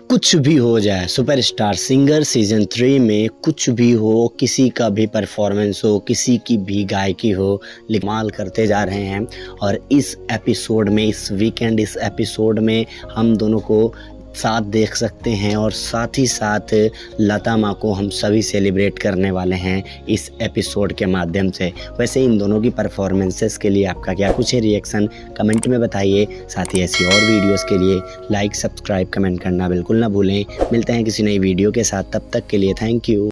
कुछ भी हो जाए, सुपरस्टार सिंगर सीज़न 3 में कुछ भी हो, किसी का भी परफॉर्मेंस हो, किसी की भी गायकी हो, कमाल करते जा रहे हैं। और इस एपिसोड में, इस वीकेंड इस एपिसोड में हम दोनों को साथ देख सकते हैं और साथ ही साथ लता माँ को हम सभी सेलिब्रेट करने वाले हैं इस एपिसोड के माध्यम से। वैसे इन दोनों की परफॉर्मेंसेस के लिए आपका क्या कुछ है रिएक्शन, कमेंट में बताइए। साथ ही ऐसी और वीडियोस के लिए लाइक, सब्सक्राइब, कमेंट करना बिल्कुल ना भूलें। मिलते हैं किसी नई वीडियो के साथ, तब तक के लिए थैंक यू।